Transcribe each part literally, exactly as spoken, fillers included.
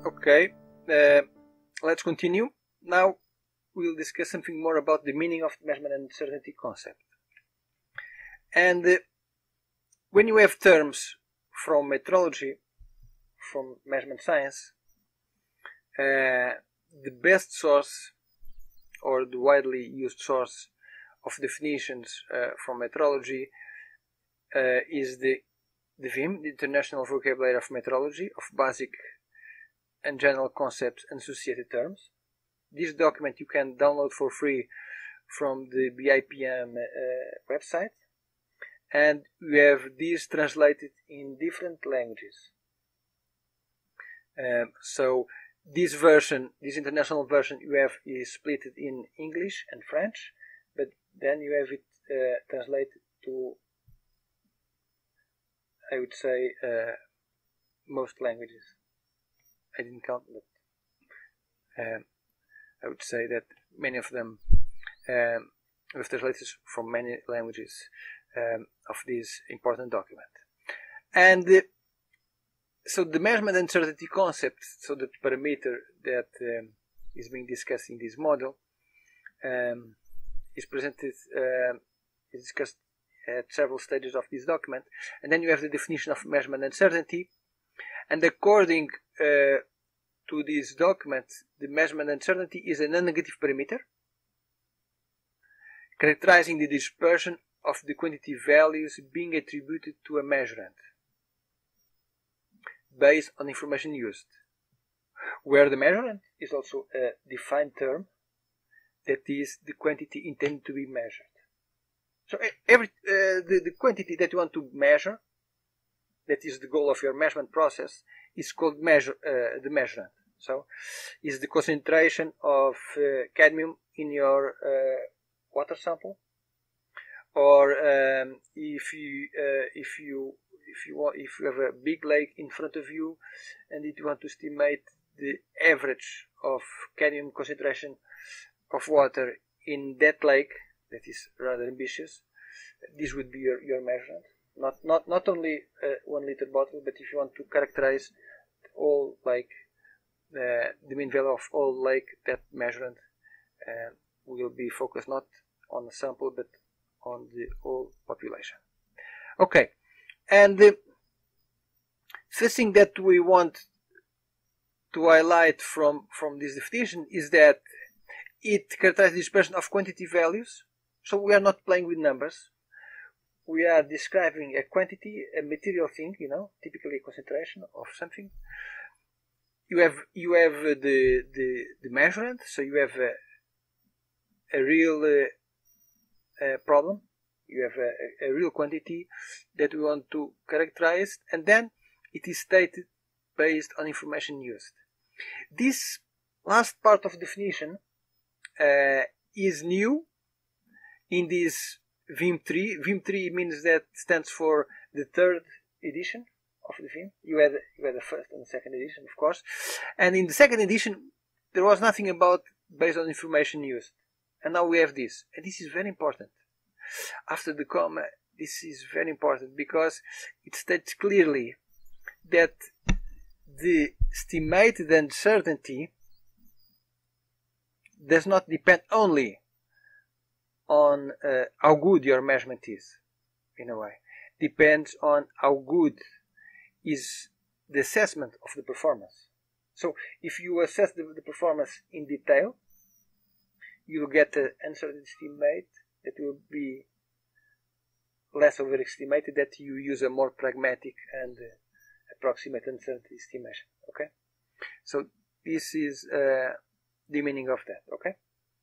Okay, uh, let's continue. Now we'll discuss something more about the meaning of the measurement uncertainty concept. And uh, when you have terms from metrology, from measurement science, uh, the best source or the widely used source of definitions uh, from metrology uh, is the, the V I M, the International Vocabulary of Metrology, of Basic and General Concepts and Associated Terms. This document you can download for free from the B I P M uh, website, and we have this translated in different languages. Um, so this version, this international version you have is split in English and French, but then you have it uh, translated to, I would say, uh, most languages. I didn't count, but um, I would say that many of them um, have translated from many languages um, of this important document. And uh, so the measurement uncertainty concept, so the parameter that um, is being discussed in this model, um, is presented, uh, is discussed at several stages of this document. And then you have the definition of measurement uncertainty. And according uh, to this document, the measurement uncertainty is a non-negative parameter characterizing the dispersion of the quantity values being attributed to a measurand based on information used, where the measurand is also a defined term that is the quantity intended to be measured. So every uh, the, the quantity that you want to measure, that is the goal of your measurement process, is called measure uh, the measurand. So is the concentration of uh, cadmium in your uh, water sample, or um, if you uh, if you if you want, if you have a big lake in front of you and you want to estimate the average of cadmium concentration of water in that lake, that is rather ambitious, this would be your, your measurement. Not not not only a one liter bottle, but if you want to characterize all lake, uh, the mean value of all lake, that measurement uh, will be focused not on the sample but on the whole population. Okay, and the first thing that we want to highlight from from this definition is that it characterizes the dispersion of quantity values. So we are not playing with numbers. We are describing a quantity, a material thing, you know, typically a concentration of something. You have you have uh, the the the measurand, so you have a, a real uh, uh, problem. You have a, a real quantity that we want to characterize, and then it is stated based on information used. This last part of definition uh, is new in this V I M three. V I M three means that stands for the third edition of the V I M. You had, you had the first and the second edition, of course. And in the second edition, there was nothing about based on information used. And now we have this. And this is very important. After the comma, this is very important because it states clearly that the estimated uncertainty does not depend only on uh, how good your measurement is, in a way. Depends on how good is the assessment of the performance. So if you assess the, the performance in detail, you will get an uncertainty estimate that will be less overestimated, that you use a more pragmatic and uh, approximate uncertainty estimation. Okay? So this is uh, the meaning of that. Okay?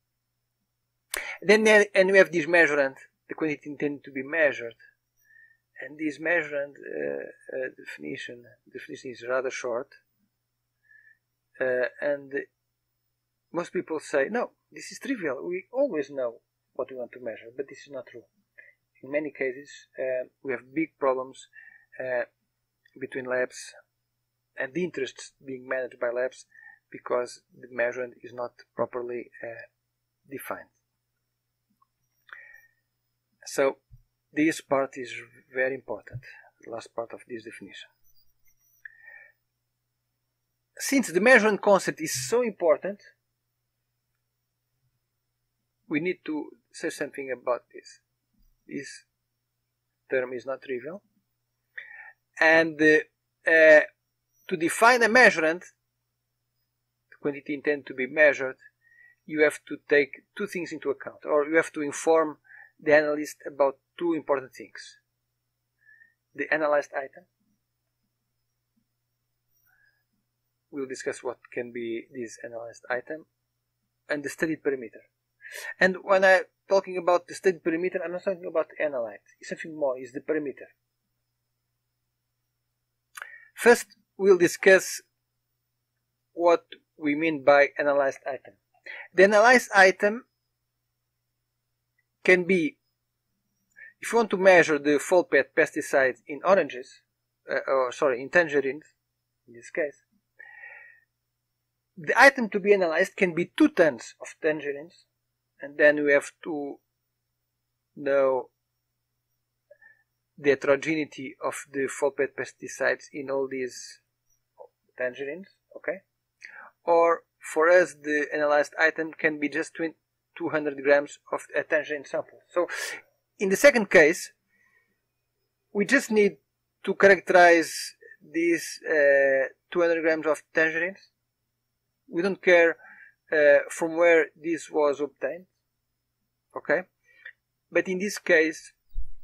Then and we have this measurand, the quantity intended to be measured, and this measurand uh, uh, definition definition is rather short, uh, and most people say, no, this is trivial. We always know what we want to measure, but this is not true. In many cases, uh, we have big problems uh, between labs and the interests being managed by labs because the measurand is not properly uh, defined. So this part is very important, the last part of this definition. since the measurement concept is so important, we need to say something about this. This term is not trivial. And uh, uh, to define a measurement, the quantity intended to be measured, you have to take two things into account, or you have to inform the analyst about two important things. The analyzed item. We'll discuss what can be this analyzed item, and the studied perimeter. And when I'm talking about the studied perimeter, I'm not talking about the analyte. It's something more, it's the perimeter. First, we'll discuss what we mean by analyzed item. The analyzed item can be, if you want to measure the Folpet pesticide in oranges, uh, or sorry, in tangerines, in this case, the item to be analyzed can be two tons of tangerines, and then we have to know the heterogeneity of the Folpet pesticides in all these tangerines, okay? Or for us, the analyzed item can be just two hundred grams of a tangerine sample. So, in the second case, we just need to characterize these uh, two hundred grams of tangerines. We don't care uh, from where this was obtained, okay? But in this case,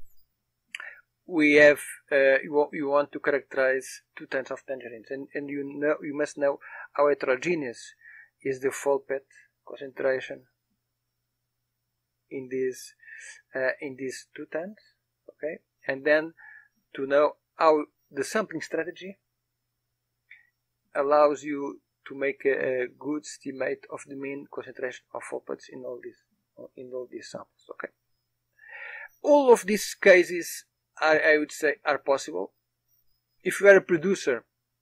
we have uh, you, want, you want to characterize two tons of tangerines, and, and you know you must know how heterogeneous is the Folpet concentration in these uh, in these two tons, okay? And then to know how the sampling strategy allows you to make a, a good estimate of the mean concentration of Folpets in all these in all these samples, okay? All of these cases are, I would say, are possible. If you are a producer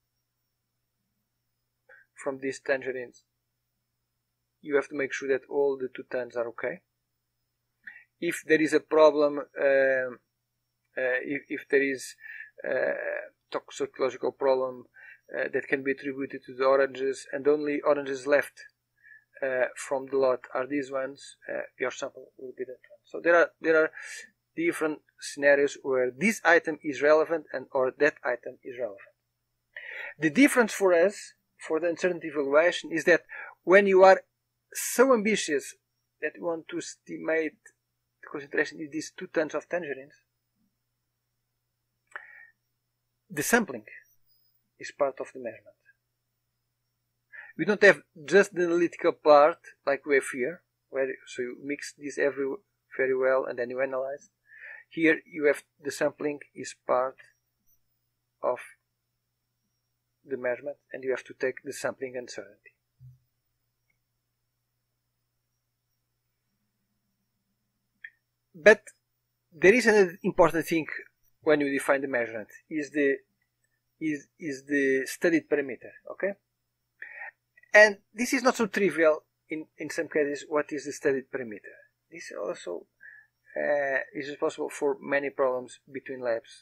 from these tangerines, you have to make sure that all the two tons are okay. If there is a problem, uh, uh, if, if there is a toxicological problem uh, that can be attributed to the oranges, and only oranges left uh, from the lot are these ones, uh, your sample will be that one. So there are there are different scenarios where this item is relevant and or that item is relevant. The difference for us, for the uncertainty evaluation, is that when you are so ambitious that you want to estimate the concentration in these two tons of tangerines, the sampling is part of the measurement. We don't have just the analytical part like we have here, where so you mix this every very well and then you analyze. Here you have the sampling is part of the measurement, and you have to take the sampling uncertainty. But there is another important thing when you define the measurement, is the is is the studied parameter, okay? And this is not so trivial in, in some cases. What is the studied parameter? This also uh, is responsible for many problems between labs.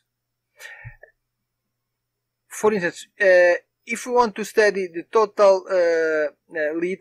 For instance, uh, if you want to study the total uh, uh, lead,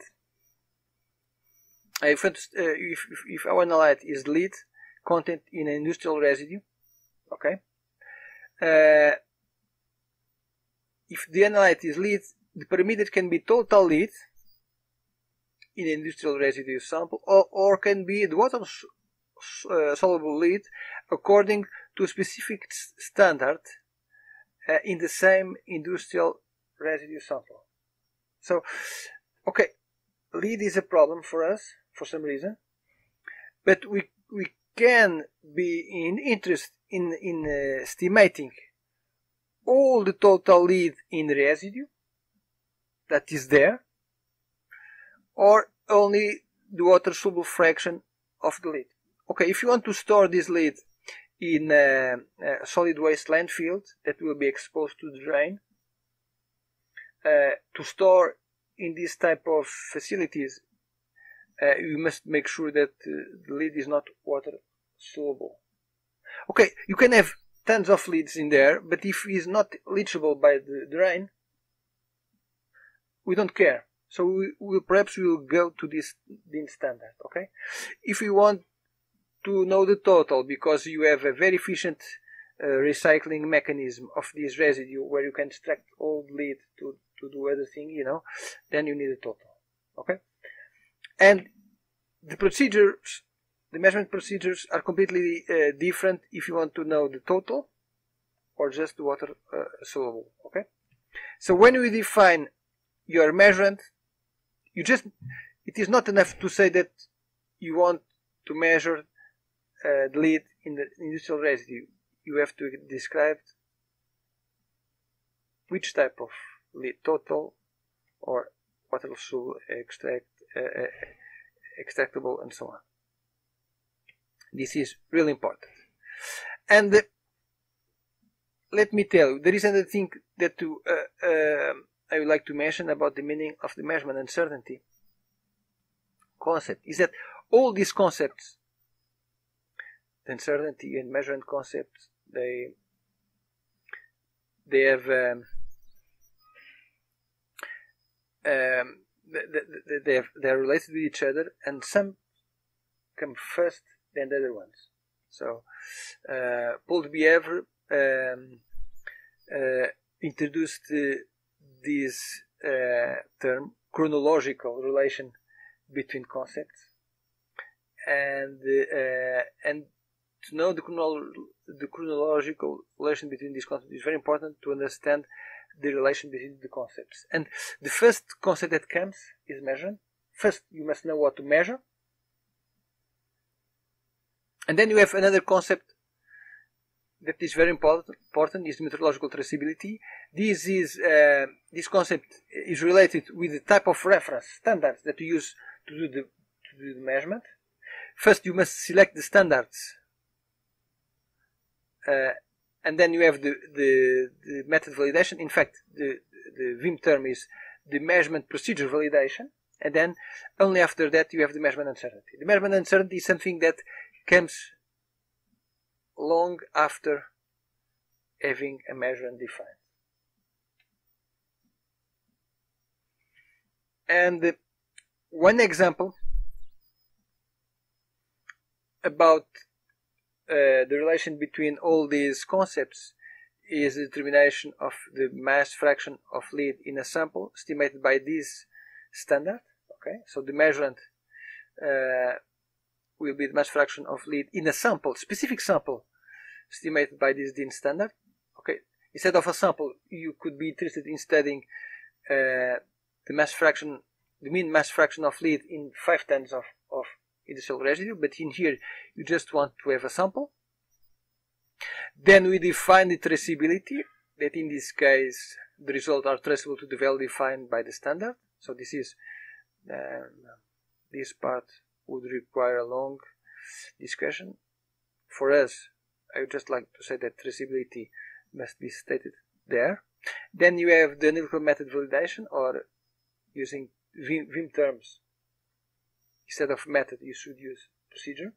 uh, if, uh, if, if, if our analyte is lead content in an industrial residue, okay, uh, if the analyte is lead, the parameter can be total lead in an industrial residue sample, or, or can be the water uh, soluble lead according to a specific standard uh, in the same industrial residue sample. So, okay, lead is a problem for us for some reason, but we we can be in interest in in uh, estimating all the total lead in residue that is there, or only the water soluble fraction of the lead. Okay, if you want to store this lead in a, a solid waste landfill that will be exposed to the drain, uh, to store in this type of facilities, uh, you must make sure that uh, the lead is not water soluble. Okay, you can have tons of leads in there, but if it is not leachable by the drain, we don't care. So we will perhaps we will go to this DIN standard. Okay. If we want to know the total, because you have a very efficient uh, recycling mechanism of this residue where you can extract old lead to to do other thing, you know, then you need a total. Okay. And the procedures, the measurement procedures are completely uh, different if you want to know the total or just the water uh, soluble. Okay. So when we define your measurement, you just, it is not enough to say that you want to measure uh, the lead in the industrial residue. You have to describe which type of lead, total or water soluble, extract, uh, uh, extractable, and so on. This is really important. And uh, let me tell you, there is another thing that to, uh, uh, I would like to mention about the meaning of the measurement uncertainty concept, is that all these concepts, the uncertainty and measurement concepts, they they have um, um, they, they, have, they are related with each other, and some come first than the other ones. So uh, Paul Bièvre um, uh, introduced uh, this uh, term, chronological relation between concepts, and uh, and to know the, chronolo the chronological relation between these concepts is very important to understand the relation between the concepts. And the first concept that comes is measurement. First, you must know what to measure, and then you have another concept that is very important, important is metrological traceability. This is uh, this concept is related with the type of reference standards that you use to do the to do the measurement. First, you must select the standards, uh, and then you have the, the the method validation. In fact, the the V I M term is the measurement procedure validation, and then only after that you have the measurement uncertainty. The measurement uncertainty is something that comes long after having a measurement defined. And uh, one example about uh, the relation between all these concepts is the determination of the mass fraction of lead in a sample estimated by this standard. Okay, so the measurement uh, will be the mass fraction of lead in a sample, specific sample, estimated by this DIN standard. Okay, instead of a sample, you could be interested in studying uh, the mass fraction, the mean mass fraction of lead in five tons of, of industrial residue, but in here you just want to have a sample. Then we define the traceability, that in this case the results are traceable to the value defined by the standard. So this is um, this part would require a long discussion. For us, I would just like to say that traceability must be stated there. Then you have the analytical method validation, or using V I M terms. Instead of method, you should use procedure.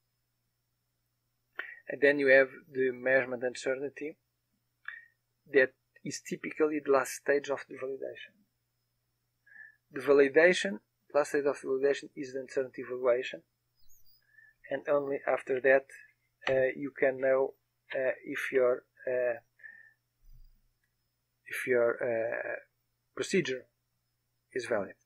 And then you have the measurement uncertainty, that is typically the last stage of the validation. The validation, last stage of the validation is the uncertainty evaluation, and only after that uh, you can know uh, if your uh, if your uh, procedure is valid.